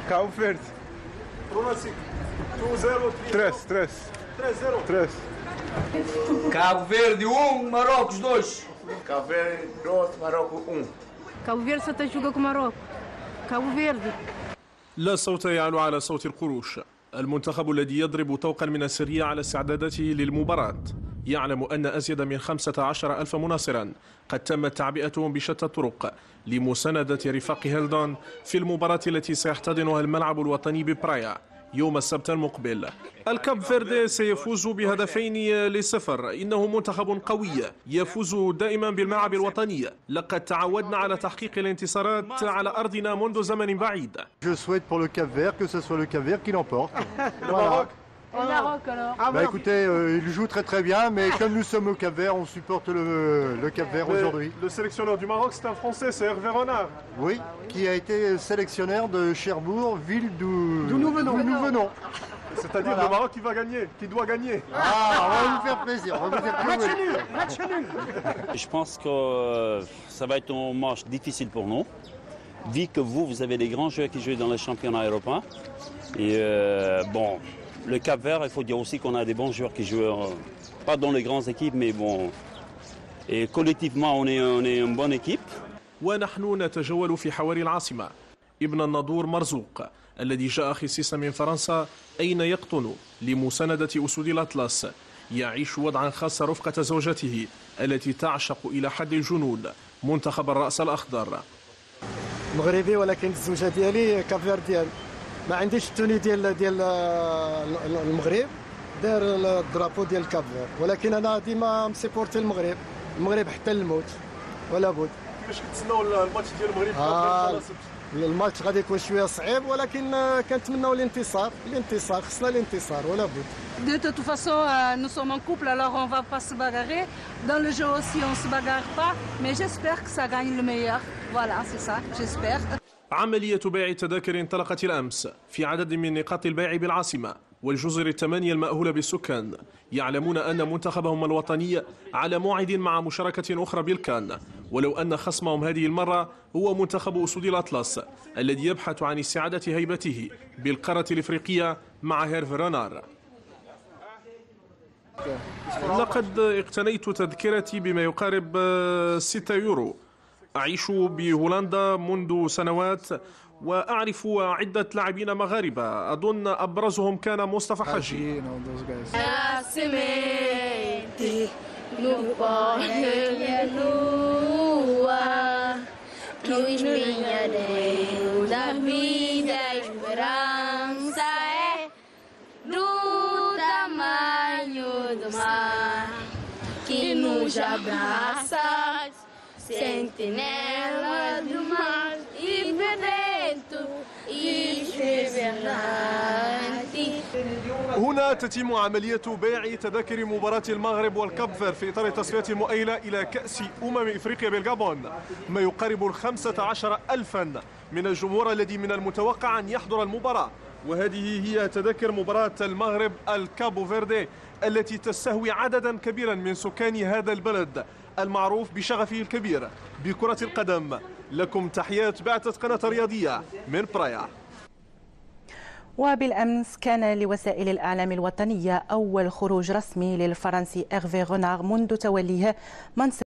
Cabo Verde. Pronóstico. 2-0, 3-0. 3. Cabo Verde 1, Marrocos 2. Cabo Verde 2, Marrocos 1. Cabo Verde só está jogando com Marrocos. Cabo Verde. لا صوت يعلو على صوت القروش. المنتخب الذي يضرب طوقا من السرية على استعداداته للمباراة يعلم أن أزيد من 15,000 مناصرا قد تمت تعبئتهم بشتى الطرق لمساندة رفاق هيلدون في المباراة التي سيحتضنها الملعب الوطني ببرايا يوم السبت المقبل. الكاب فيردي سيفوز ب2-0. إنه منتخب قوي يفوز دائما بالملعب الوطني. لقد تعودنا على تحقيق الانتصارات على أرضنا منذ زمن بعيد. Je souhaite pour le Cap-Vert que ce soit le Cap-Vert qui l'emporte. Le Maroc. Le Maroc alors. Bah écoutez, il joue très bien, mais comme nous sommes au Cap-Vert, on supporte le Cap-Vert aujourd'hui. Le sélectionneur du Maroc, c'est un Français, c'est Hervé Renard. Oui, qui a été sélectionneur de Cherbourg, ville d'où nous venons. C'est-à-dire le Maroc qui va gagner, qui doit gagner. Ah, on va vous faire plaisir. Match nul. Je pense que ça va être un match difficile pour nous, vu que vous avez des grands joueurs qui jouent dans les championnats européens. Et bon, le Cap-Vert, il faut dire aussi qu'on a des bons joueurs qui jouent, pas dans les grandes équipes, mais bon. Et collectivement, on est une bonne équipe. ونحن نتجول في حواري العاصمة. ابن النضور مرزوق الذي جاء خصيصا من فرنسا أين يقطن لمساندة أسود الأطلس يعيش وضعا خاصا رفقة زوجته التي تعشق إلى حد الجنون منتخب الرأس الأخضر. مغربي ولكن الزوجة ديالي كافيرديان. ما عنديش التوني ديال المغرب داير الدرابو ديال كافير، ولكن انا ديما مسيبورتي المغرب حتى الموت ولا بد. كيفاش كتسناو الماتش ديال المغرب؟ الماتش غادي يكون شويه صعيب، ولكن كنتمناو الانتصار خصنا الانتصار ولا بد. De toute façon, nous sommes en couple, alors on va pas se bagarrer. Dans le jeu aussi, on se bagarre pas, mais j'espère que ça gagne le meilleur. Voilà, c'est ça, j'espère. عملية بيع التذاكر انطلقت الأمس في عدد من نقاط البيع بالعاصمة والجزر الثمانية المأهولة بالسكان. يعلمون أن منتخبهم الوطني على موعد مع مشاركة أخرى بالكان، ولو أن خصمهم هذه المرة هو منتخب أسود الأطلس الذي يبحث عن استعادة هيبته بالقارة الإفريقية مع هيرفي رونار. لقد اقتنيت تذكرتي بما يقارب 6 يورو. أعيش بهولندا منذ سنوات وأعرف عدة لاعبين مغاربة، أظن أبرزهم كان مصطفى حجي. Sentinela do mar e Benedetto هنا تتم عملية بيع تذاكر مباراة المغرب والكابفر في إطار التصفيات المؤهلة إلى كأس إفريقيا بالغابون، ما يقارب 15,000 من الجمهور الذي من المتوقع أن يحضر المباراة. وهذه هي تذاكر مباراة المغرب الكابو فيردي التي تستهوي عددا كبيرا من سكان هذا البلد المعروف بشغفه الكبير بكرة القدم. لكم تحيات بعثة قناة رياضية من برايا. وبالأمس كان لوسائل الإعلام الوطنية أول خروج رسمي للفرنسي إيرفي رونار منذ توليه منصب